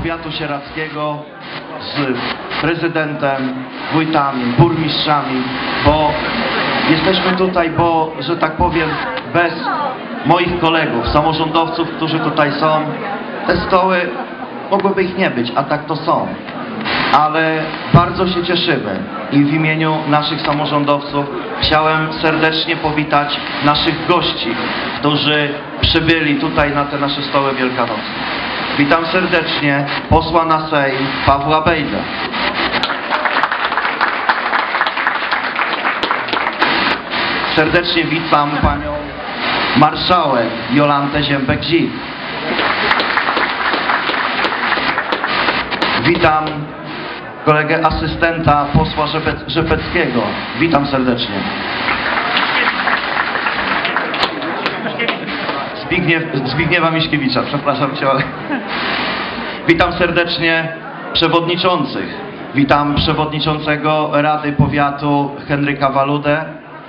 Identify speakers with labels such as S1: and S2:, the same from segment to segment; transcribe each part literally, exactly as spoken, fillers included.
S1: powiatu sieradzkiego z prezydentem, wójtami, burmistrzami, bo jesteśmy tutaj, bo, że tak powiem, bez moich kolegów, samorządowców, którzy tutaj są, te stoły mogłyby ich nie być, a tak to są. Ale bardzo się cieszymy i w imieniu naszych samorządowców chciałem serdecznie powitać naszych gości, którzy przybyli tutaj na te nasze stoły wielkanocne. Witam serdecznie posła na Sejm Pawła Bejdę. Serdecznie witam panią marszałek Jolantę Ziębek-Zik. Witam kolegę asystenta posła Rzepeckiego. Witam serdecznie. Zbigniew, Zbigniewa Miśkiewicza, przepraszam cię, ale... Witam serdecznie przewodniczących. Witam przewodniczącego Rady Powiatu Henryka Waludę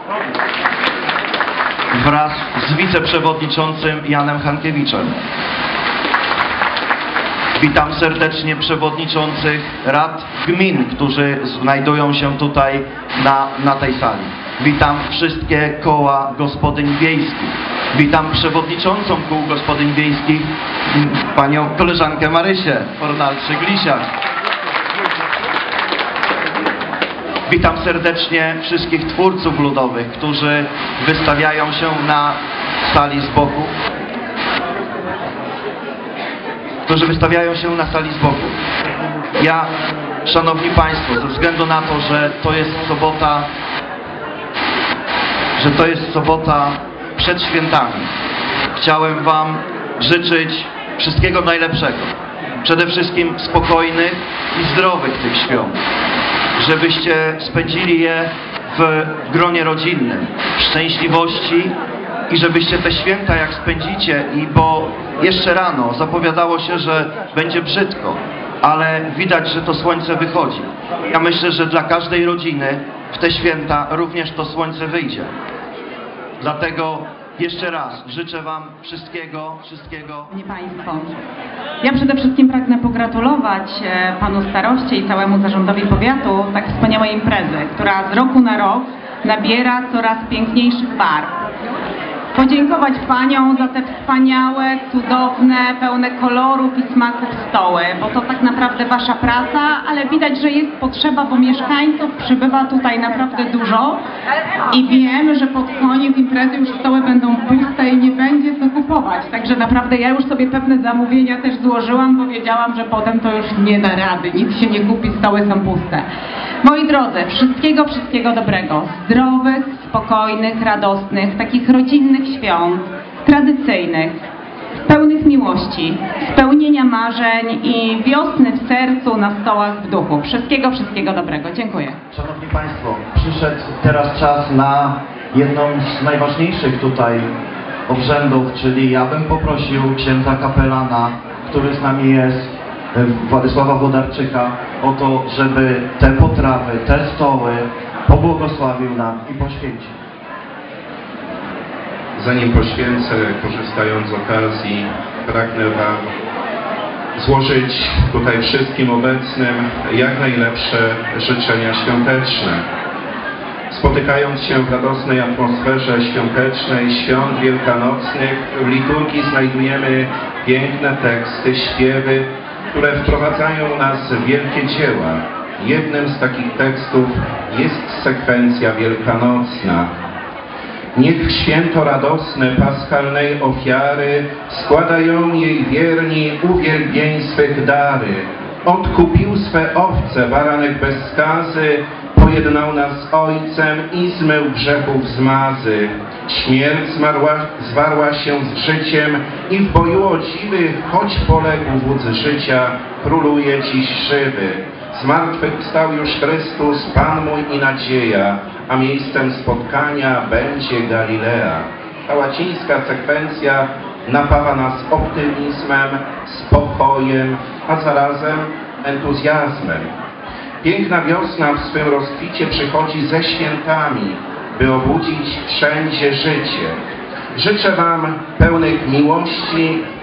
S1: wraz z wiceprzewodniczącym Janem Hankiewiczem. Witam serdecznie przewodniczących rad gmin, którzy znajdują się tutaj na, na tej sali. Witam wszystkie koła gospodyń wiejskich. Witam przewodniczącą kół gospodyń wiejskich, panią koleżankę Marysię Fornalczyk-Lisiak. Witam serdecznie wszystkich twórców ludowych, którzy wystawiają się na sali z boku. którzy wystawiają się na sali z boku. Ja, szanowni państwo, ze względu na to, że to jest sobota, że to jest sobota przed świętami, chciałem wam życzyć wszystkiego najlepszego. Przede wszystkim spokojnych i zdrowych tych świąt. Żebyście spędzili je w gronie rodzinnym, w szczęśliwości i żebyście te święta jak spędzicie, i bo jeszcze rano zapowiadało się, że będzie brzydko, ale widać, że to słońce wychodzi. Ja myślę, że dla każdej rodziny w te święta również to słońce wyjdzie. Dlatego jeszcze raz życzę wam wszystkiego, wszystkiego.
S2: Szanowni Państwo, ja przede wszystkim pragnę pogratulować panu staroście i całemu zarządowi powiatu tak wspaniałej imprezy, która z roku na rok nabiera coraz piękniejszych barw. Podziękować paniom za te wspaniałe, cudowne, pełne kolorów i smaków stoły, bo to tak naprawdę wasza praca, ale widać, że jest potrzeba, bo mieszkańców przybywa tutaj naprawdę dużo i wiem, że pod koniec imprezy już stoły będą puste i nie będzie co kupować. Także naprawdę ja już sobie pewne zamówienia też złożyłam, bo wiedziałam, że potem to już nie da rady, nic się nie kupi, stoły są puste. Moi drodzy, wszystkiego, wszystkiego dobrego, zdrowych, spokojnych, radosnych, takich rodzinnych świąt, tradycyjnych, pełnych miłości, spełnienia marzeń i wiosny w sercu, na stołach, w duchu. Wszystkiego, wszystkiego dobrego. Dziękuję.
S1: Szanowni Państwo, przyszedł teraz czas na jedną z najważniejszych tutaj obrzędów, czyli ja bym poprosił księdza kapelana, który z nami jest, Władysława Włodarczyka, o to, żeby te potrawy, te stoły pobłogosławił nam i poświęcił.
S3: Zanim poświęcę, korzystając z okazji, pragnę wam złożyć tutaj wszystkim obecnym jak najlepsze życzenia świąteczne. Spotykając się w radosnej atmosferze świątecznej, świąt wielkanocnych, w liturgii znajdujemy piękne teksty, śpiewy, które wprowadzają nas w wielkie dzieła. Jednym z takich tekstów jest sekwencja wielkanocna. Niech w święto radosne paschalnej ofiary składają jej wierni uwielbień swych dary. Odkupił swe owce baranek bez skazy, pojednał nas z Ojcem i zmył grzechów zmazy. Śmierć zmarła, zwarła się z życiem i w boju o dziwy, choć poległ wódz życia, króluje dziś żywy. Zmartwychwstał już Chrystus, Pan mój i nadzieja, a miejscem spotkania będzie Galilea. Ta łacińska sekwencja napawa nas optymizmem, spokojem, a zarazem entuzjazmem. Piękna wiosna w swym rozkwicie przychodzi ze świętami, by obudzić wszędzie życie. Życzę wam pełnych miłości,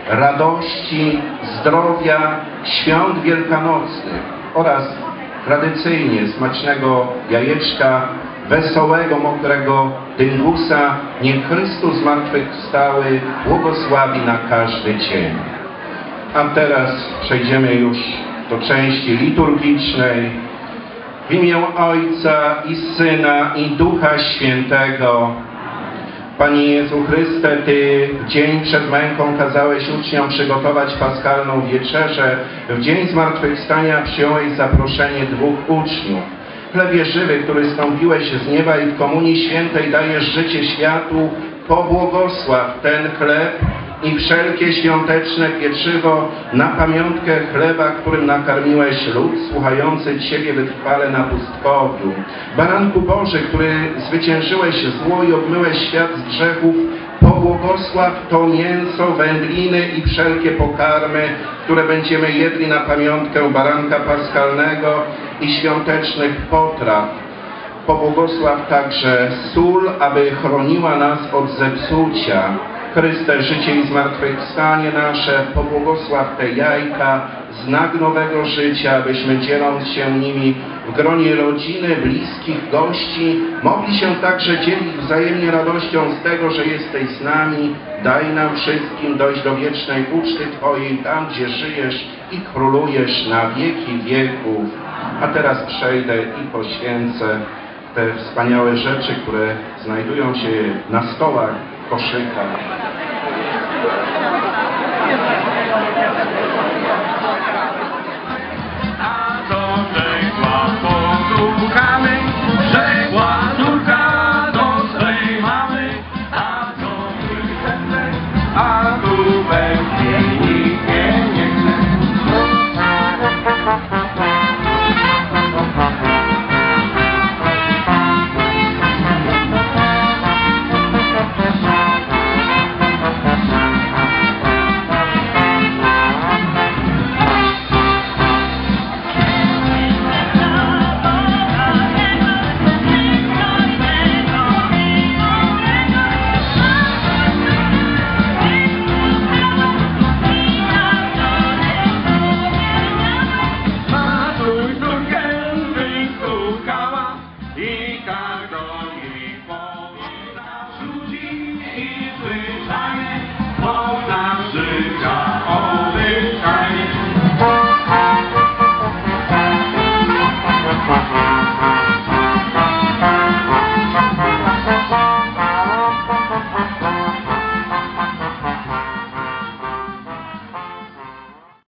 S3: radości, zdrowia, świąt wielkanocnych oraz tradycyjnie smacznego jajeczka, wesołego, mokrego dyngusa. Niech Chrystus zmartwychwstały błogosławi na każdy dzień. A teraz przejdziemy już do części liturgicznej. W imię Ojca i Syna i Ducha Świętego. Panie Jezu Chryste, Ty w dzień przed męką kazałeś uczniom przygotować paskalną wieczerzę. W dzień zmartwychwstania przyjąłeś zaproszenie dwóch uczniów. Chlebie żywy, który stąpiłeś z nieba i w Komunii Świętej dajesz życie światu, pobłogosław ten chleb i wszelkie świąteczne pieczywo na pamiątkę chleba, którym nakarmiłeś lud słuchający Ciebie wytrwale na pustkowiu. Baranku Boży, który zwyciężyłeś zło i obmyłeś świat z grzechów, pobłogosław to mięso, wędliny i wszelkie pokarmy, które będziemy jedli na pamiątkę baranka paskalnego i świątecznych potraw. Pobłogosław także sól, aby chroniła nas od zepsucia. Chryste, życie i zmartwychwstanie nasze, pobłogosław te jajka, znak nowego życia, abyśmy dzieląc się nimi w gronie rodziny, bliskich, gości, mogli się także dzielić wzajemnie radością z tego, że jesteś z nami. Daj nam wszystkim dojść do wiecznej uczty Twojej, tam gdzie żyjesz i królujesz na wieki wieków. A teraz przejdę i poświęcę te wspaniałe rzeczy, które znajdują się na stołach, koszykach.